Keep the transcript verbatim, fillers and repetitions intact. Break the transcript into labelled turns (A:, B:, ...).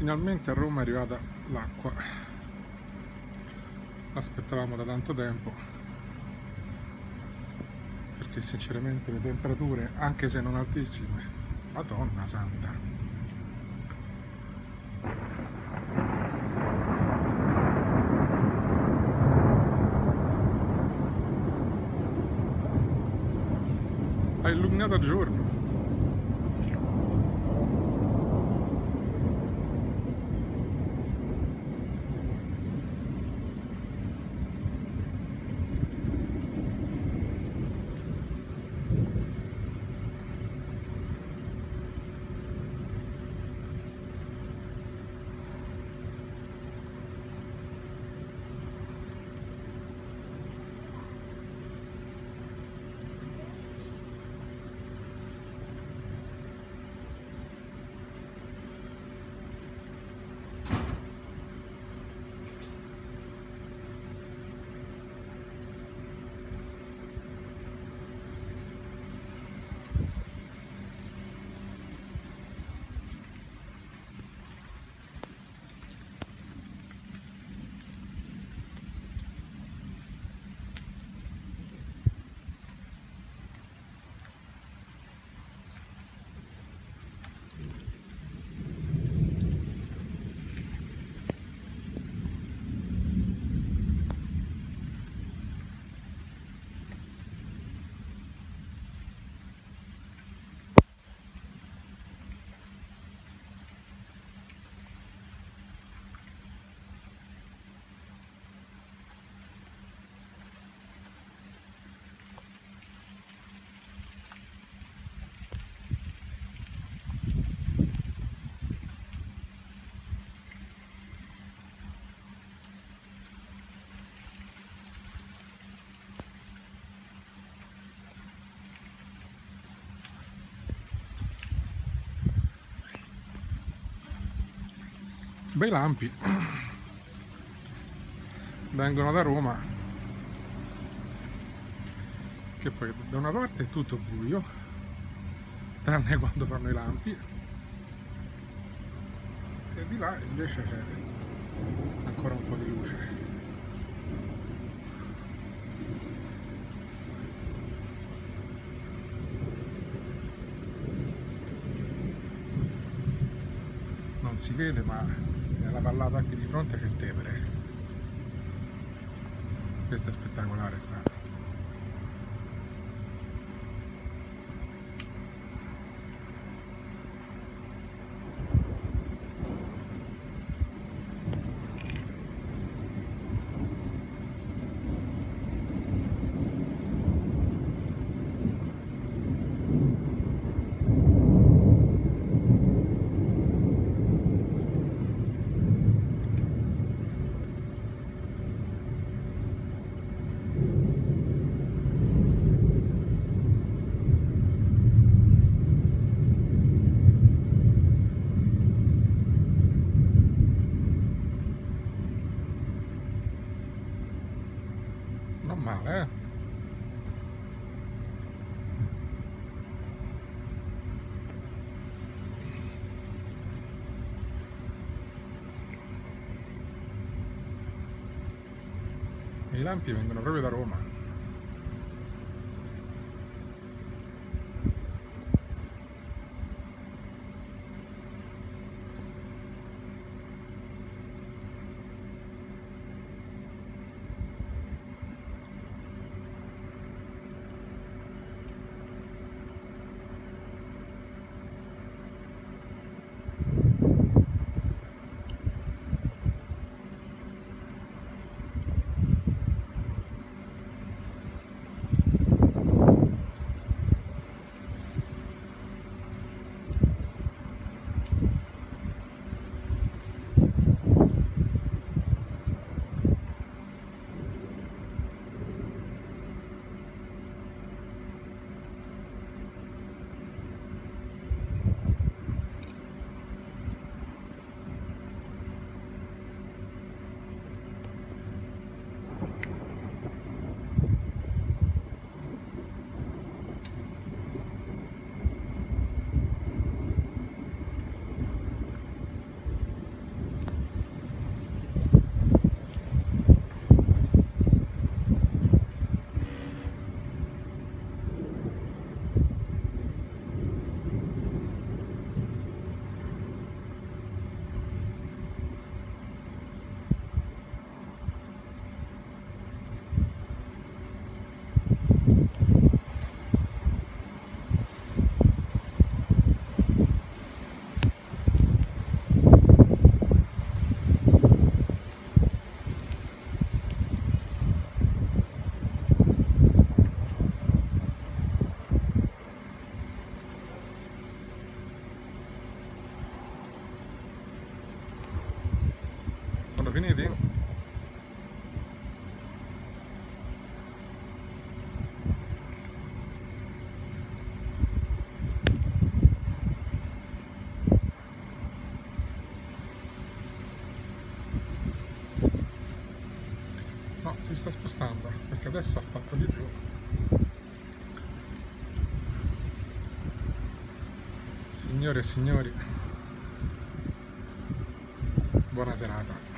A: Finalmente a Roma è arrivata l'acqua, l'aspettavamo da tanto tempo, perché sinceramente le temperature, anche se non altissime, Madonna santa. Ha illuminato a giorno. Bei lampi vengono da Roma, che poi da una parte è tutto buio tranne quando fanno i lampi, e di là invece c'è ancora un po' di luce. Non si vede, ma nella vallata anche di fronte c'è il Tevere. Questo è spettacolare sta. Non male, eh? I lampi vengono proprio da Roma. vedi? No, si sta spostando perché adesso ha fatto di giù. Signore e signori, buona serata.